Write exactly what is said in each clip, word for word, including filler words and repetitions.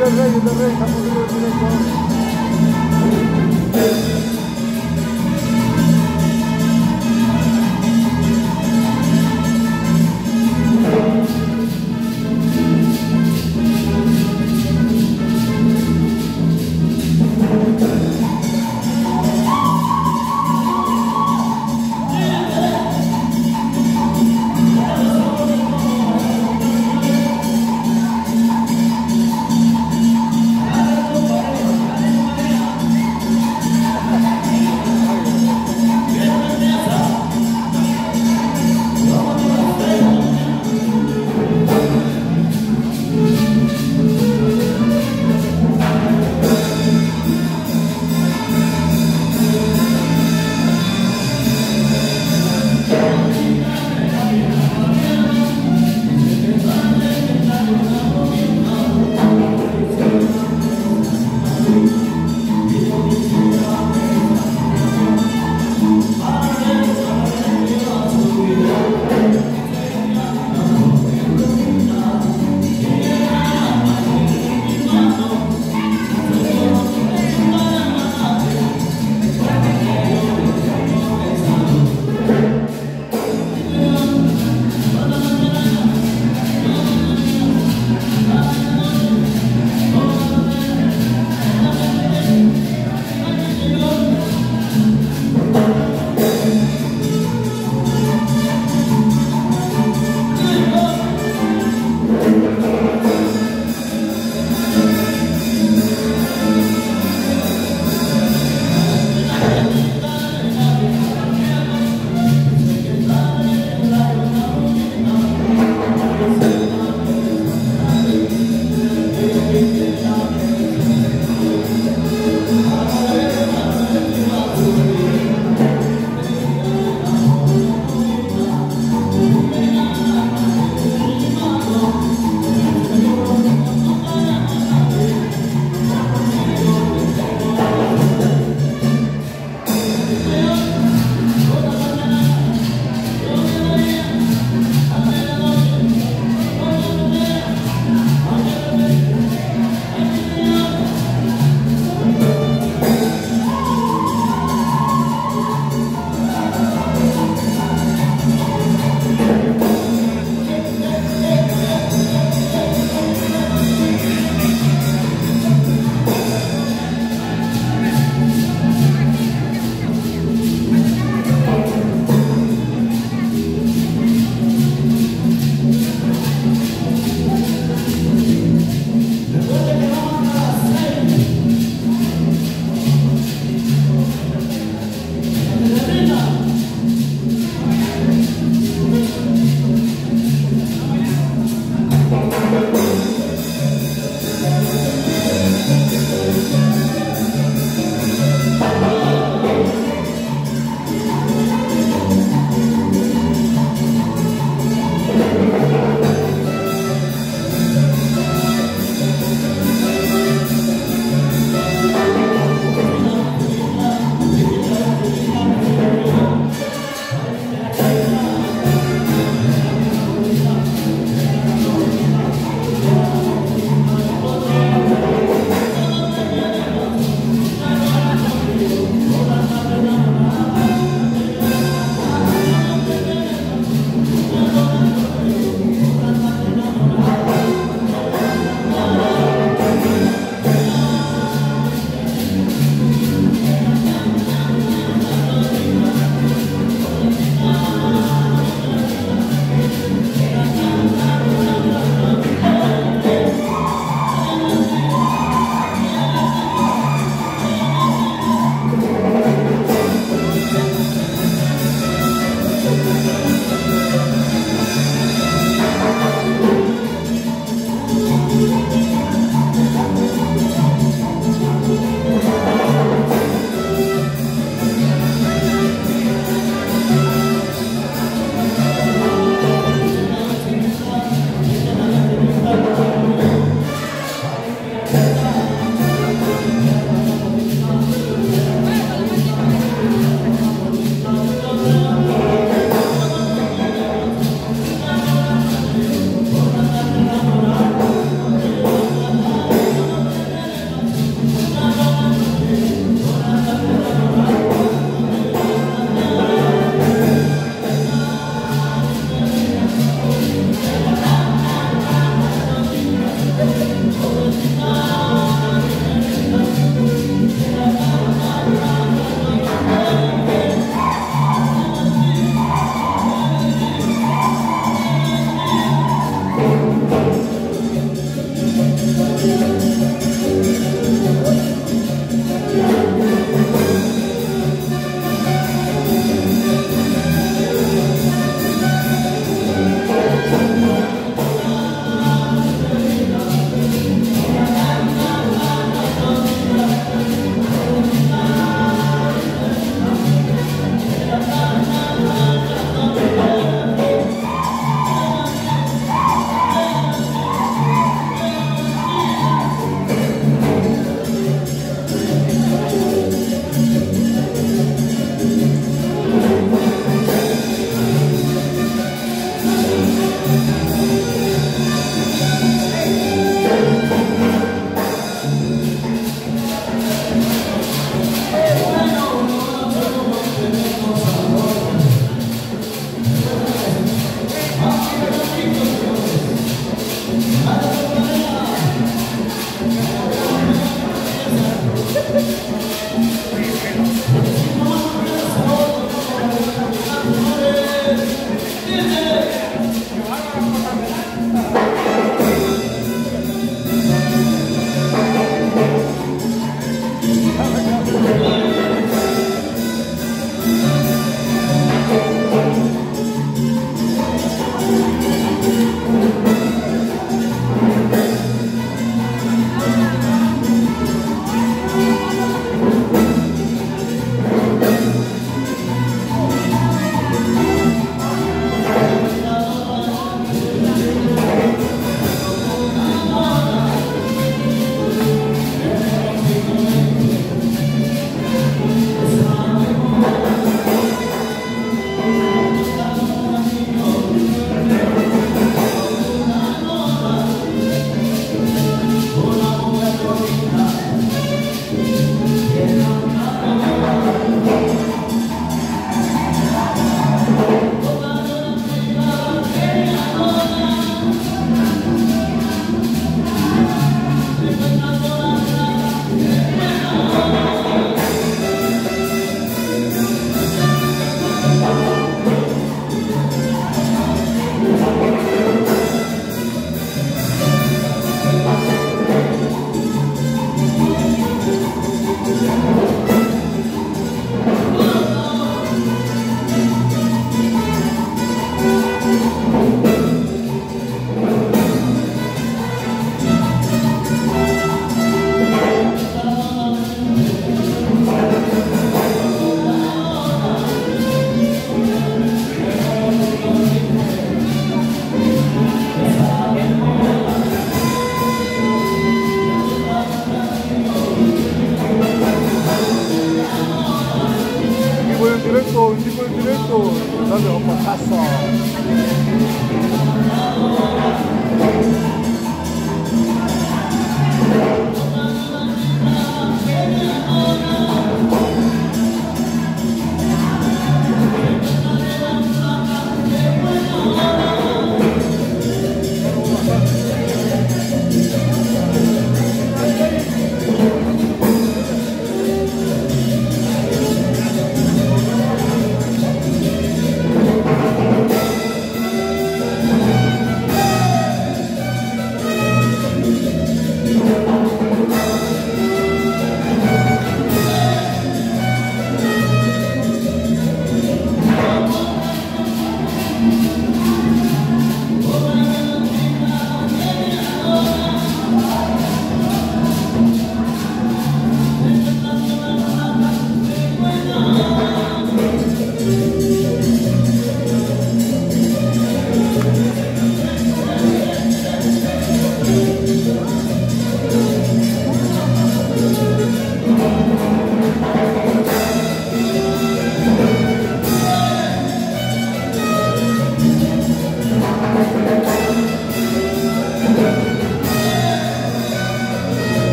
del rey, es del rey, estamos en directo.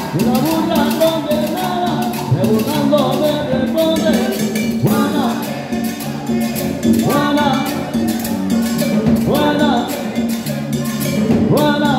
y la burla condenada, preguntando me responde, Juana, Juana, Juana, Juana.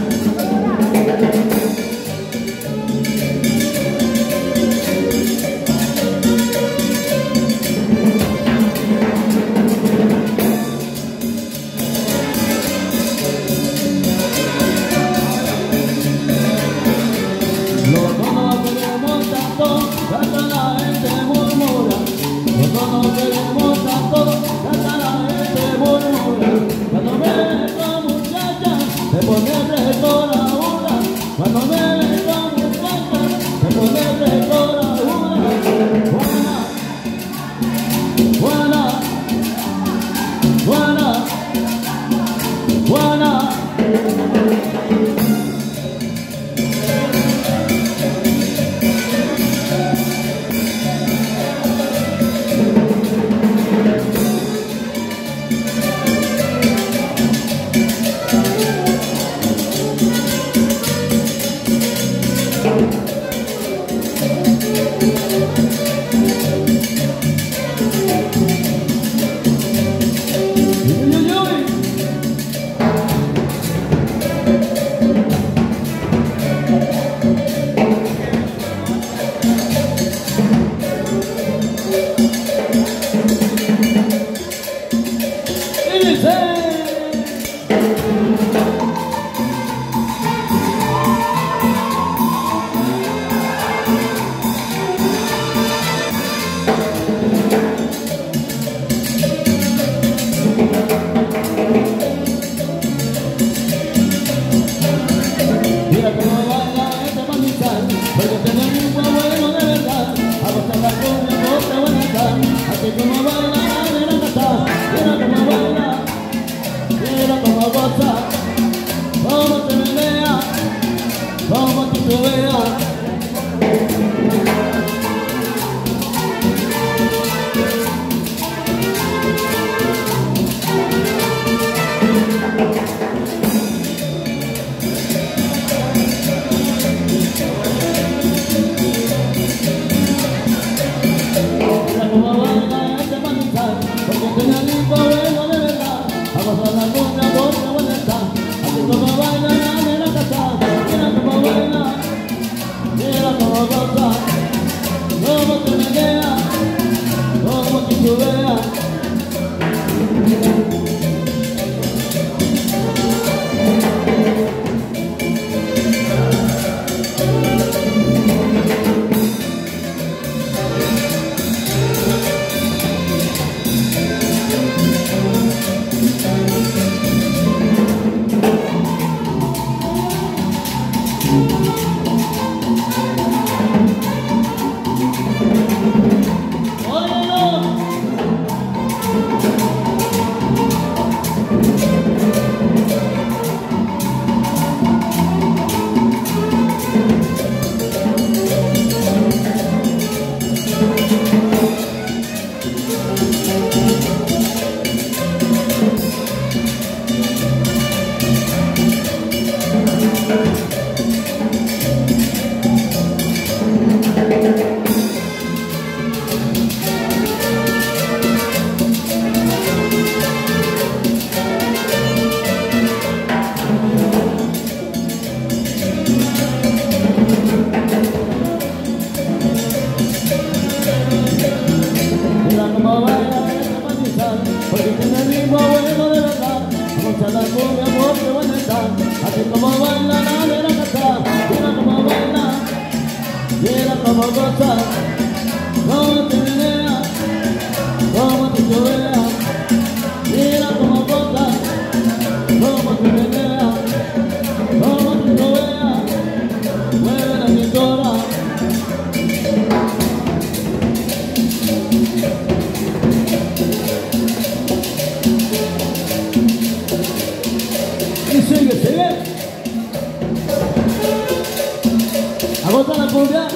Agota la cumbia.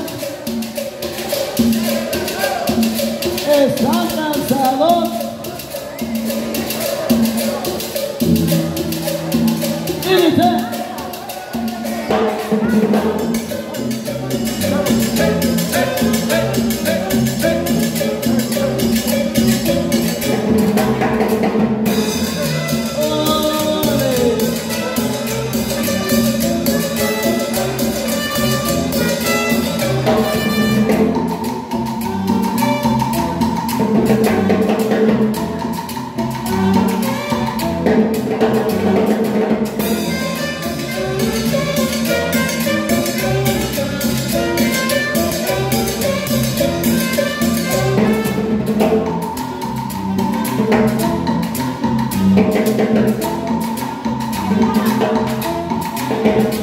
Está lanzador. Y dice.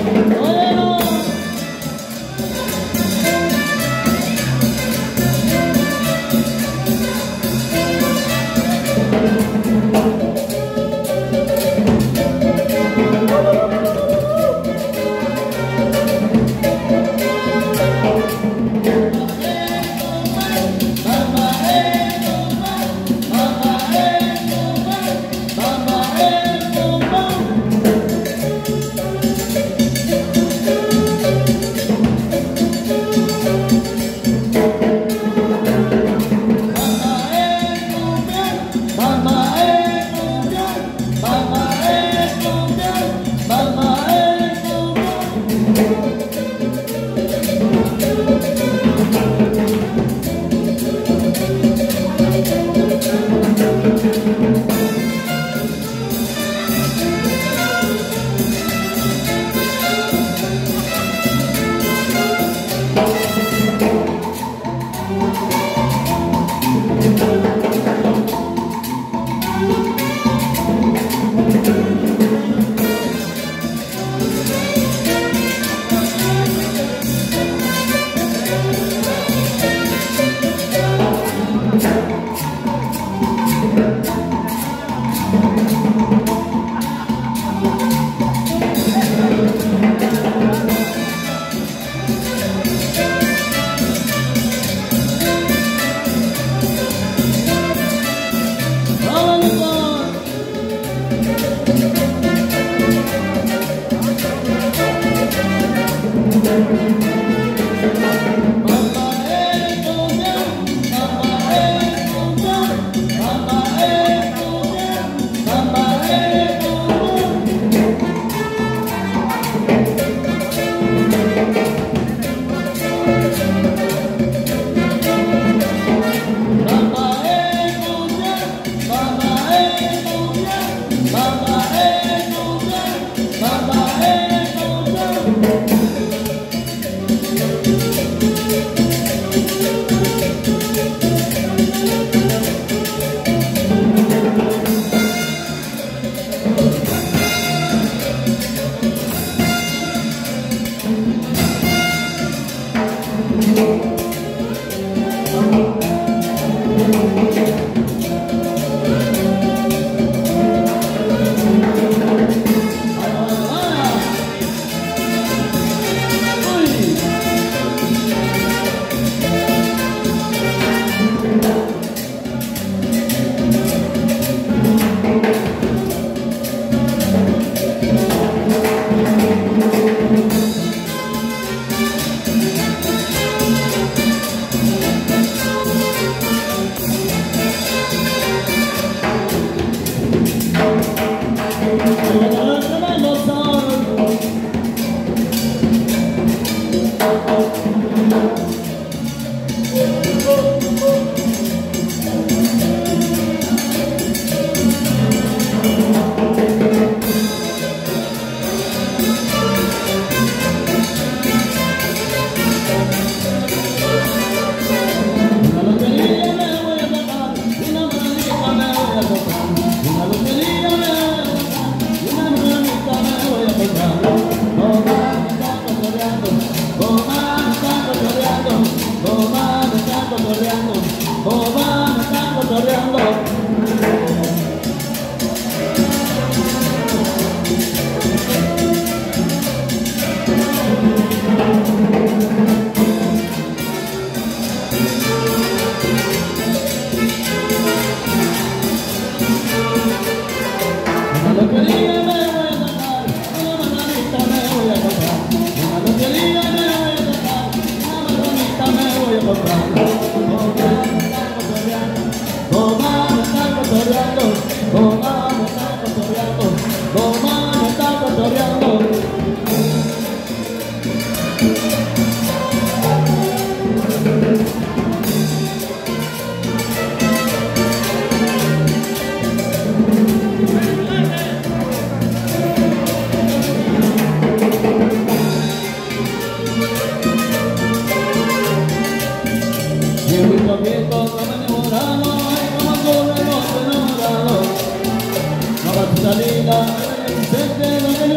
Salida, desde donde yo aquí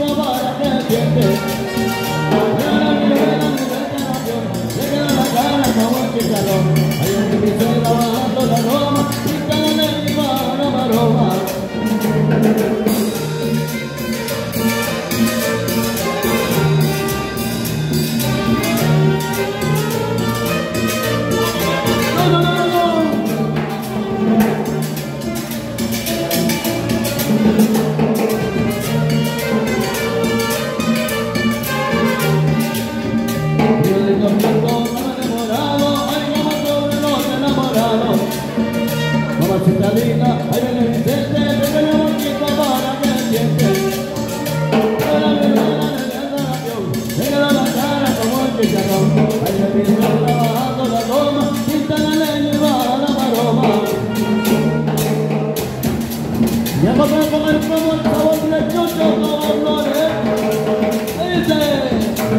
equipo para que siente. Vuela mi vela, mi respiración, se queda la cara como un chicharrón. Hay un pincel bajando la roma, pintando en mi mano aroma. Mamacita linda, ahí viene Vicente, desde la boquita para que siente. Vuela mi vela en el avión, se queda la cara como un chicharrón. Ahí le piso bajando la goma, pinta la leña y baja la maroma. Y a comer con el como el sabor del chocho como flores. Ahí dice.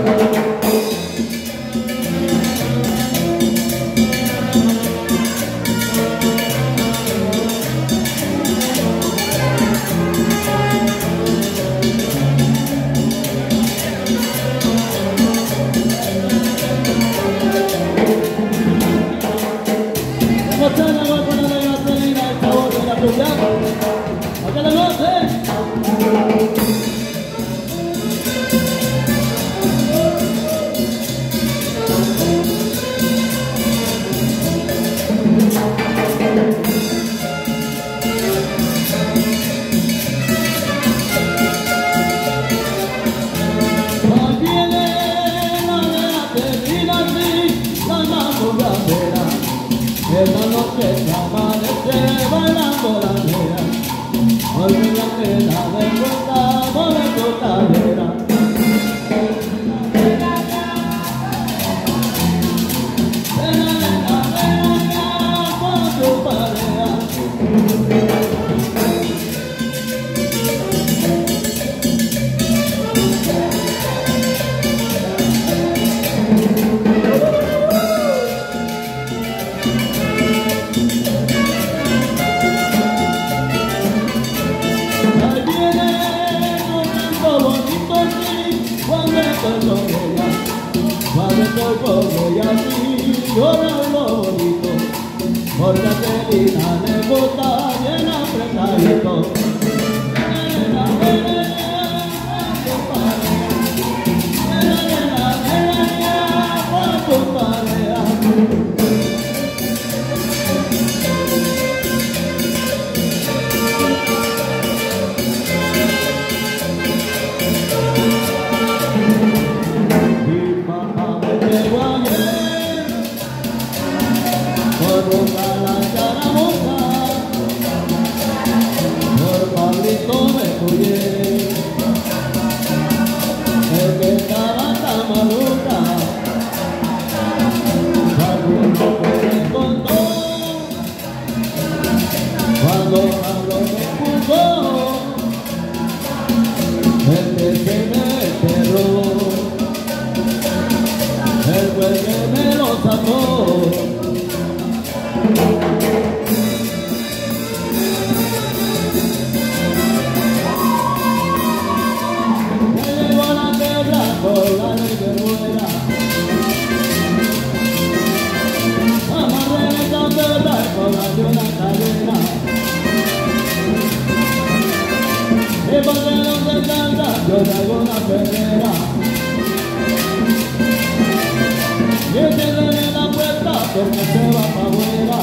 Esta noche se amanece bailando la negra, olvídate la vergüenza por tu cadera. Cuando estoy con ella así, yo le hablo bonito, porque a Celina le gusta bien apretadito. El que estaba tan maluca, alguno me contó, cuando Pablo me empujó, el que se me enterró, el juez que me lo sacó. Por la ley que rueda, amarré esa verdad con la de una cadena. Y porque no se canta, yo traigo una perrera. Y el que le dé la puerta, porque se va pa' afuera.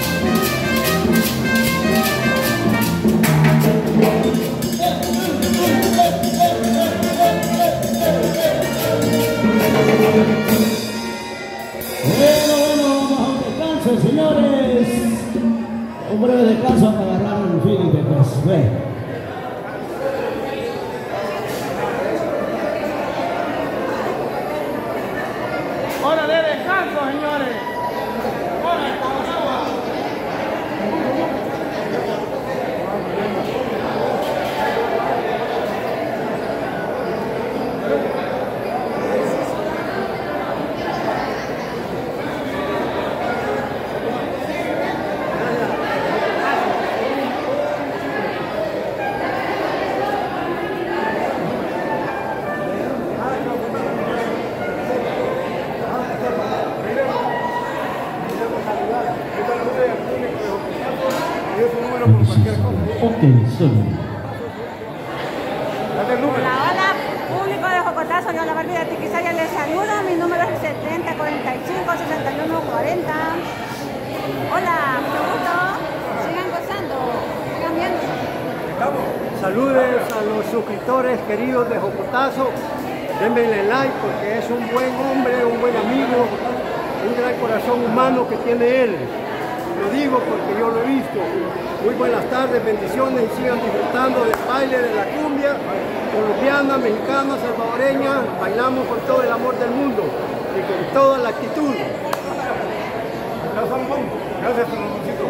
Bueno, bueno, vamos a un descanso, señores. Un breve descanso para agarrar el feeling después. Ve. Hora de descanso, señores. Hora de tomar agua. Ok, solo. Hola, hola, público de Jocotazo, yo la Barbie de Tiquisaya les saludo, mi número es el setenta cuarenta y cinco sesenta y uno cuarenta. Hola, mucho gusto, sigan gozando, sigan viendo. Saludes a los suscriptores queridos de Jocotazo, denle like porque es un buen hombre, un buen amigo, un gran corazón humano que tiene él. Lo digo porque yo lo he visto. Muy buenas tardes, bendiciones y sigan disfrutando del baile de la cumbia colombiana, mexicana, salvadoreña. Bailamos con todo el amor del mundo y con toda la actitud. Gracias, Ramoncito.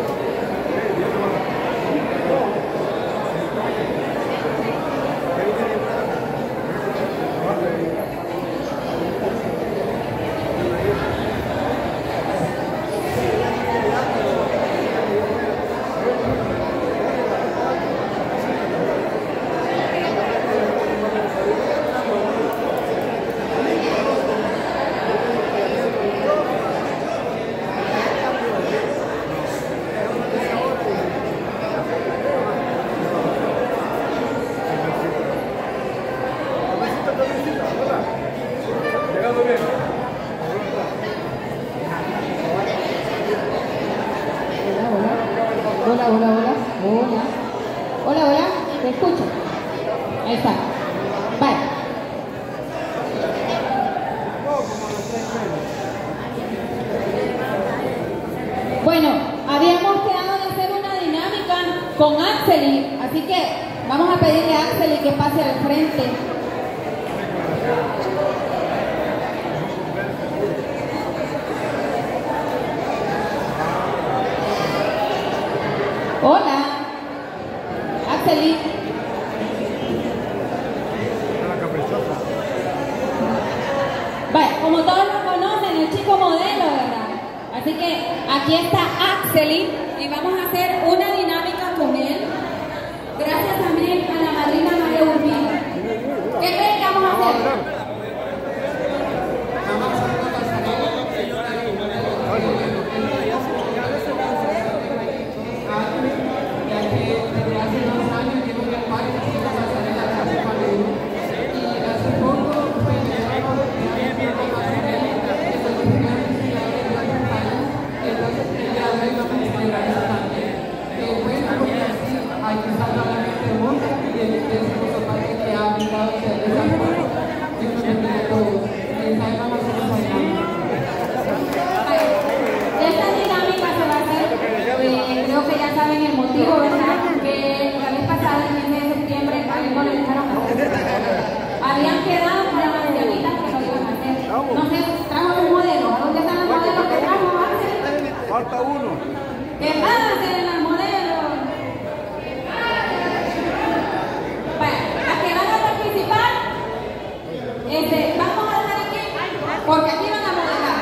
Hola, hola, hola, hola. Hola, hola, te escucho. Ahí está. Bye. Bueno, habíamos quedado de hacer una dinámica con Axeli, así que vamos a pedirle a Axeli que pase al frente. Hola, Axeli. Vale, como todos lo conocen, el chico modelo, ¿verdad? Así que aquí está Axeli y vamos a hacer una dinámica con él. Gracias también a la madrina María Urbina. ¿Qué creen que vamos a hacer? Esta dinámica se va a hacer, eh, creo que ya saben el motivo, ¿verdad? Que la vez pasada, en el mes de septiembre, a algunos les dejaron hacer. Habían quedado con las ancianitas que lo iban a hacer. No sé, trajo un modelo. ¿Dónde están los modelos que trajo? Falta uno. ¿Qué pasen los modelos? Bueno, las que van a participar, este, vamos a dejar aquí, porque aquí van a modelar.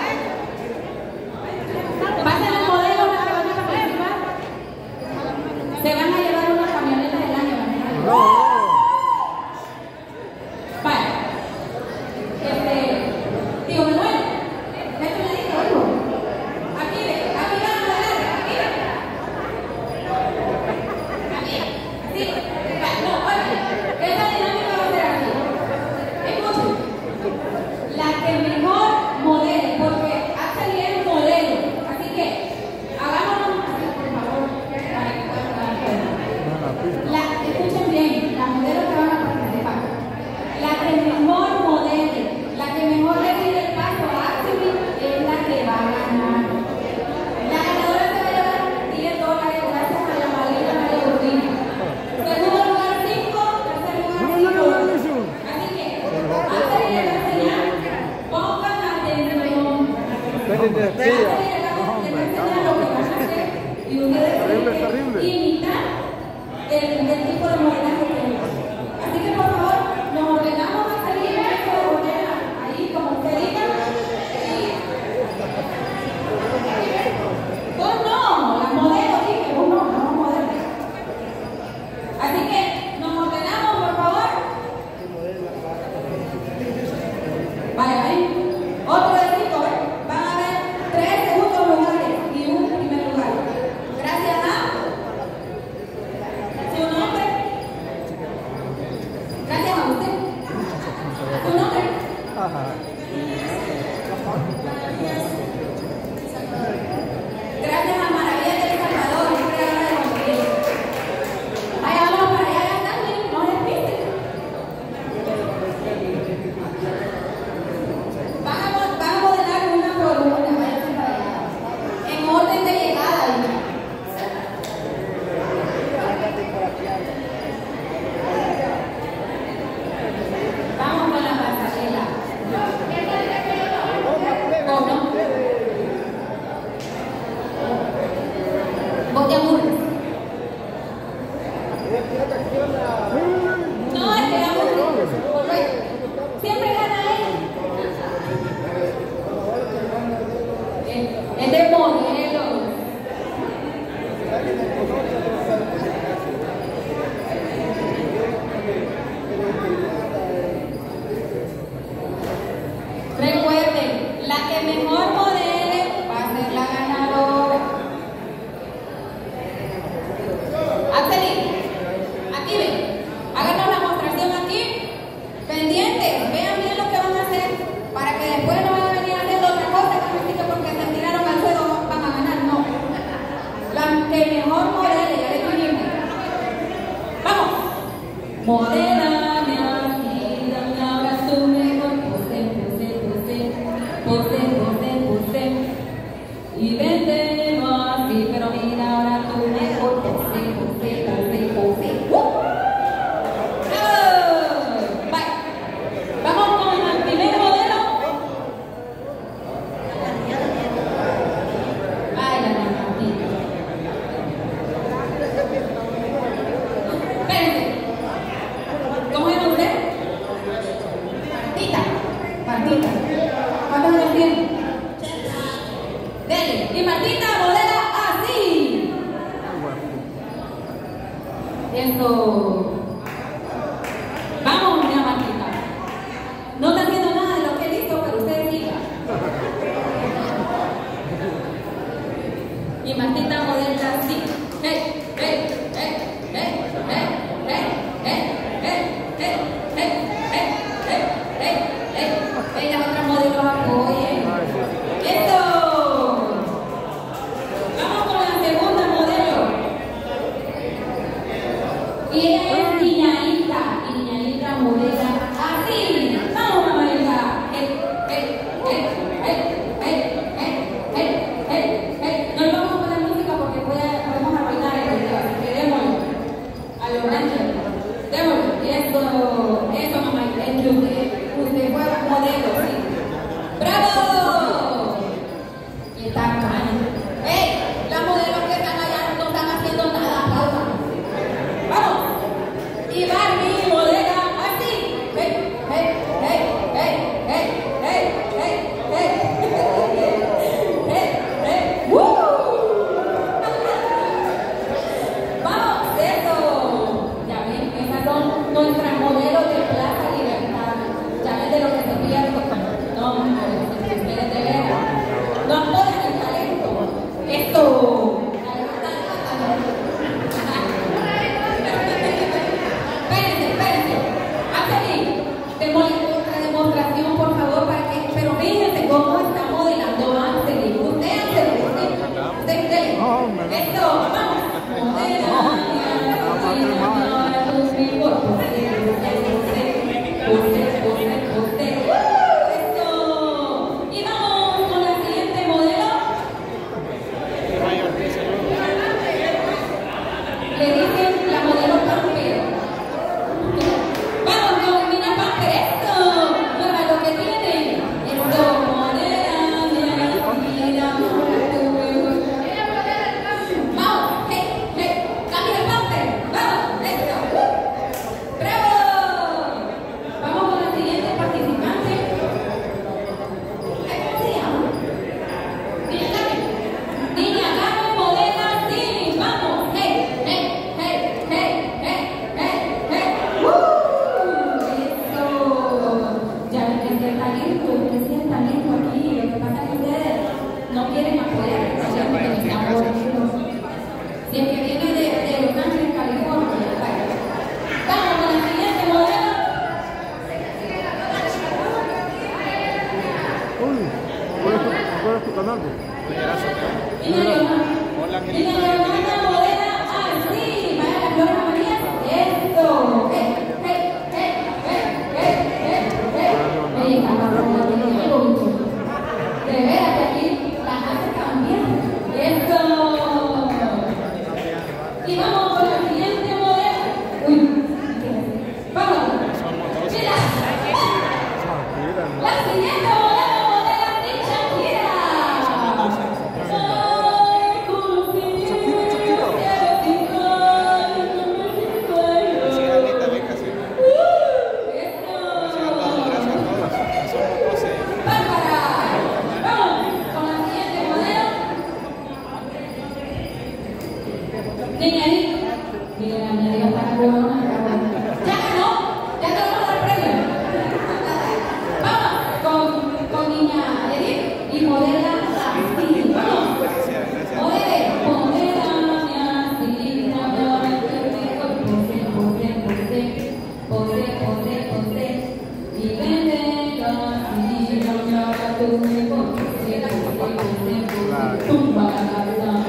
Pasen los modelos las que van a participar. Se van a llevar una camioneta del año. No. Vale. Este, tío Manuel, ¿qué te le digo algo? Aquí, aquí van a modelar, aquí. Aquí, así. Vale, no, oye, esta dinámica va a ser así. Escuchen. La que mejor modele, porque Axeli es modelo. Así que, hagámonos así, por favor, para que puedan dar cuenta. La, escuchen bien, las modelos que van a participar. La que mejor modele, la que mejor le pide el paso a Axeli es la que va a ganar. La ganadora se va a llevar diez dólares gracias a la madrina María Urbina. Segundo lugar cinco, tercer lugar cinco. Así que, Axeli le va a enseñar, pongan atención. Axeli le va a enseñar lo que van a hacer y ustedes tienen que imitar el, el tipo de modelaje que es. Así que por favor, nos ordenamos a salir en esto de modela, ahí como usted diga. Vos no, las modelos, dije, vos no, no modelos. Así que nos ordenamos, por favor. Vale, ¿ven? Otro de cinco, ¿ven? Van a haber tres segundos lugares y un primer lugar. Gracias a Gracias a Maravillas del Salvador, creadora de Montevideo. Vaya, vamos para allá, ya están, miren, no les pisten. Van a, van a modelar una por una, váyanse para allá. En orden de llegada, hija. Vamos con la pasarela. ¿O no? Vos te aburres. No, es que aburres. Siempre gana él. Es de modelos. Recuerden, la que mejor modele va a ser la ganadora. Axeli, aquí ven, háganos la mostración aquí, pendientes, vean bien lo que van a hacer, para que después no van a venir haciendo otra cosa, que porque se tiraron al suelo van a ganar, no. La que mejor modele, ya le dijimos. Vamos. Modélame así, dame ahora tu mejor pose, pose, pose, pose, pose, pose. Y véndelo así, pero mira ahora tu mejor pose, pose, pose, pose. ¡Uh! ¡Oh! Bye. Vamos con el primer modelo. Ay, la Martita. Espérense. ¿Cómo es usted? Martita. Martita. ¿Cuántos años tiene? Dele. Y Martita modela así. Eso. Vamos, mira Martita. No está haciendo nada de lo que he visto, pero usted siga. Y Martita modela así. Hey, hey, hey, hey, hey, hey, hey, hey, hey, hey, hey, hey, hey, hey. Hey, las otras modelos apoyen. ¡Eso! Vamos con la segunda modelo. Y ella es Niñaita. Y Niñaita modela así. Vamos, Mamarita. Hey, hey, hey, hey, hey, hey, hey, hey, hey. No le vamos a poner música porque puede, podemos bailar el video. Así que démosle. A los ranchos. Démosle. Eso, eso, mamá. Es que usted, usted fue modelo, sí. ¡Bravo! Y está acá. ¡Ey! Las modelos que están allá no están haciendo nada. Pausa. ¡Vamos! Y Barbie modela así. ¡Hey! ¡Hey! ¡Hey! ¡Hey! ¡Hey! ¡Hey! ¡Hey! ¡Hey! ¡Hey! ¡Hey! ¡Woo! ¡Vamos! ¡Eso! Ya ven, esas son nuestras modelos de Plaza Libertad. Ya ven de lo que se pierde. No, ustedes de veras. No apoyan el talento. Esto. Espérense, espérense. Axeli, démosle otra demostración, por favor, para que. Pero fíjense cómo está modelando Axeli. Usted, Axeli, usted. Usted, usted. Esto, vamos. Modelame así, ahora tu mejor. Usted, usted, usted. Usted, usted, usted. Esto. Y vamos con la siguiente modelo. Le dicen la modelo Pamper. Vamos con Mina Pamper. Esto. Mueva lo que tiene. Esto. Modela, mira, mira, mira. Vamos. Hey, hey. Cambia el Pamper. Vamos. Esto. ¡Bravo! Vamos con la siguiente participante. ¿Cómo se llama? Niña Karen. Niña Karen modela así. Vamos. Hey, hey, hey, hey, hey, hey, hey. ¡Woo! Eso. Ya ven que sí es talento, que sí es talento aquí. Lo que pasa es que ustedes no quieren apoyar. O sea, porque no están bonitos. Si es que viene de, de Los Ángeles, California. Vaya. Vamos con la siguiente modelo. canal. Y la Giovanna modela así. Vaya la Flor María. Esto. Eh, eh, eh, eh, eh, eh, eh. Ey, de veras que aquí la hace cambiar. Esto. Y vamos con la siguiente modelo. Uy. Vamos. Mira. La siguiente modelo, modelo de Shakira. Ay, con Niña, mira, la niña está buena. Ya ganó, ya te vamos a dar premio. Vamos con, con niña Edith y modela así. Vamos. Modele, modela así. Pose, pose, pose, pose. Y vende así. Tú me pose, pose, pose. Tumba la cabeza.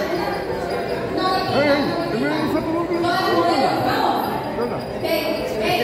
Hey, hey,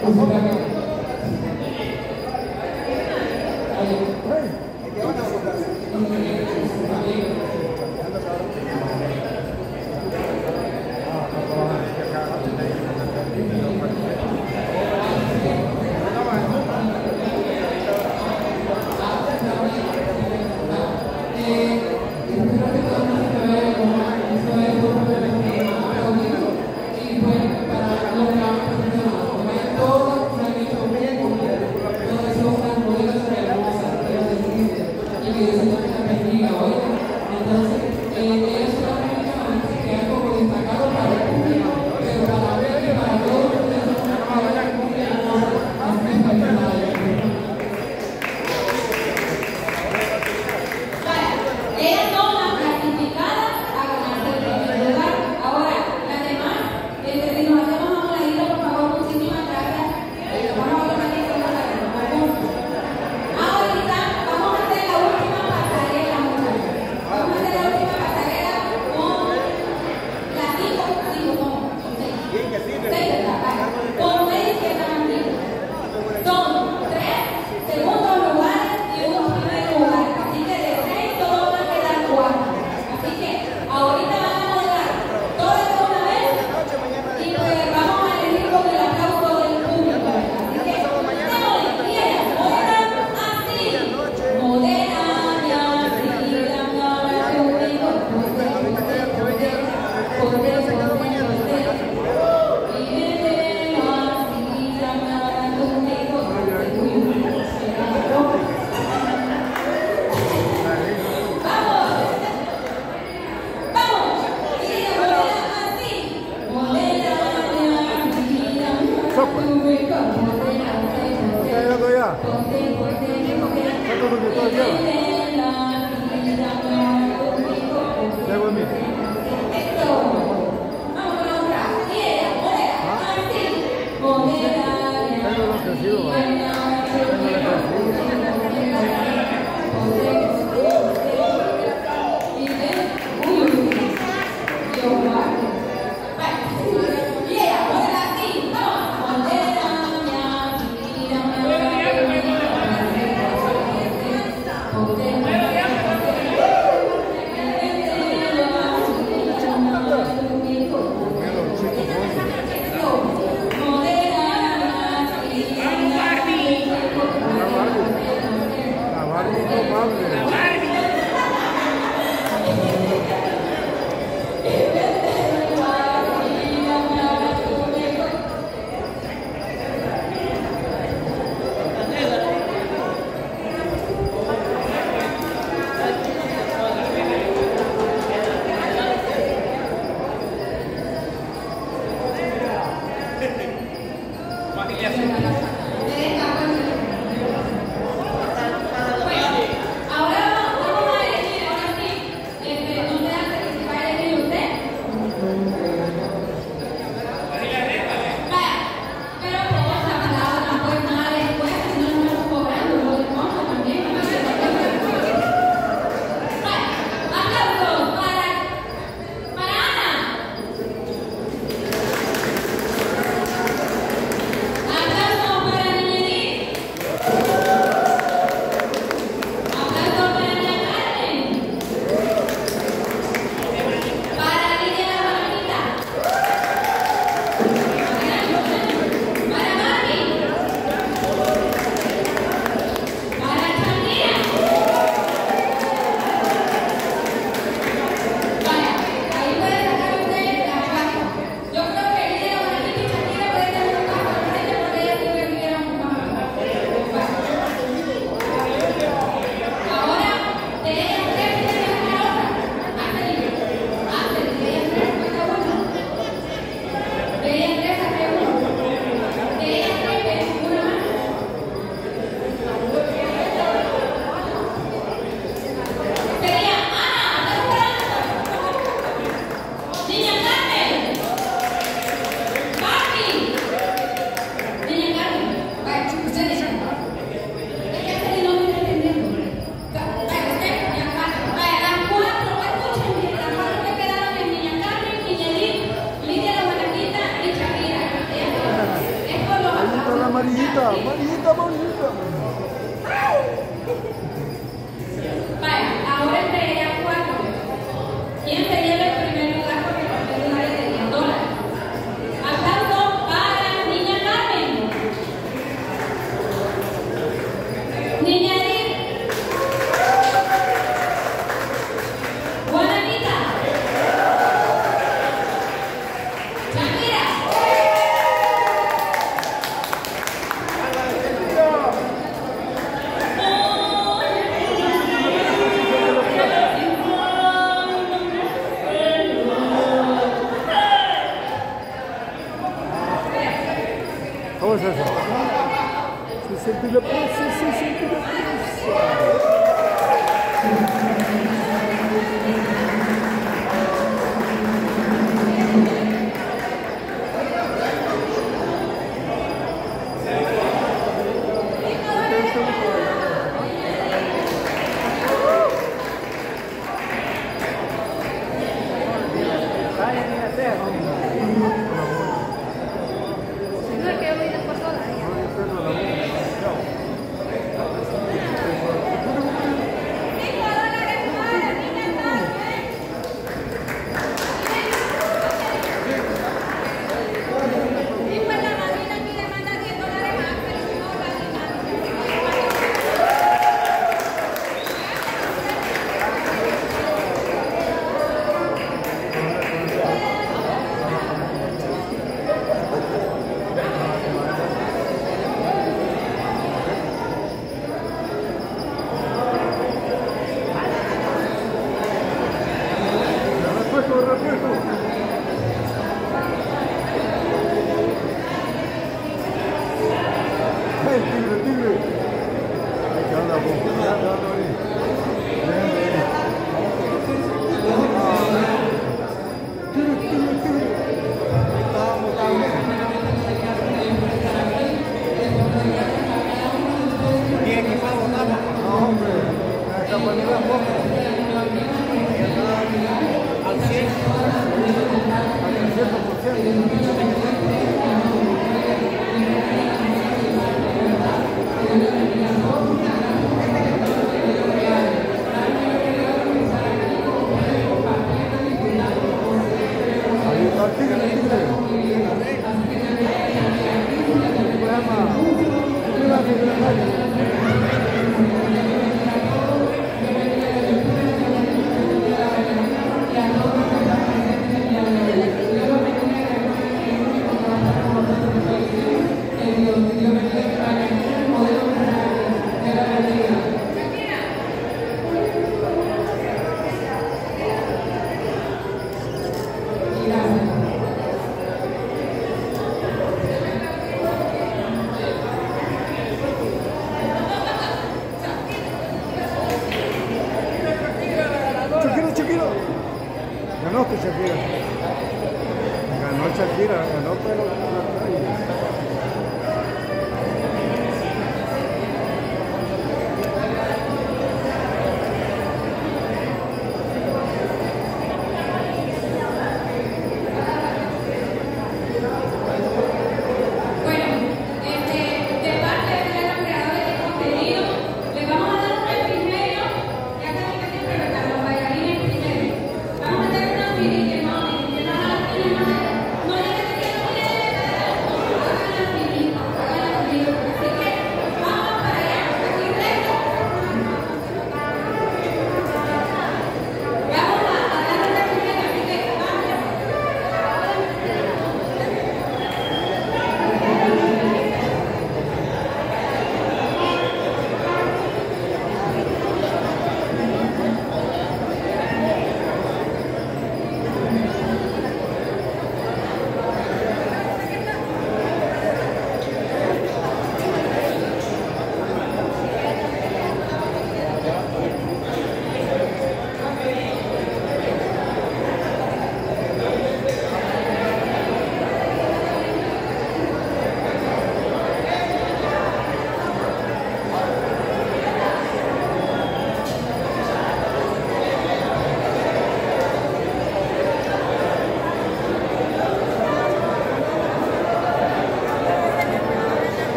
Ahora vamos a elegir, ahora sí, este, no se hace que se va a elegir usted.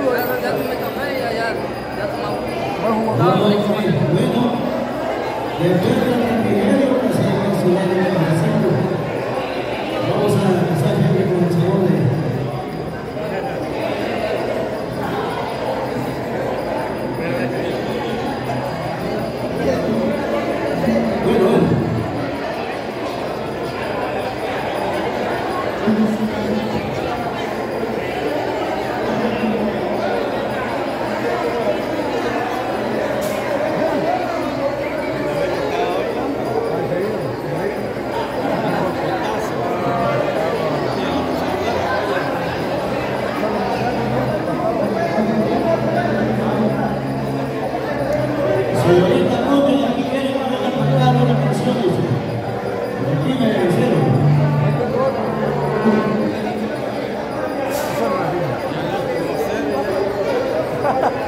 saludo, ya, ya tomé café, ya, ya, ya tomamos. Bueno, después del refrigerio, pues hay que subir el cafecito. Vamos a pasar siempre con el sabor de... Bueno, bueno. Señorita Gómez, aquí quiere que le cantar una canción, dice. Aquí me dijeron.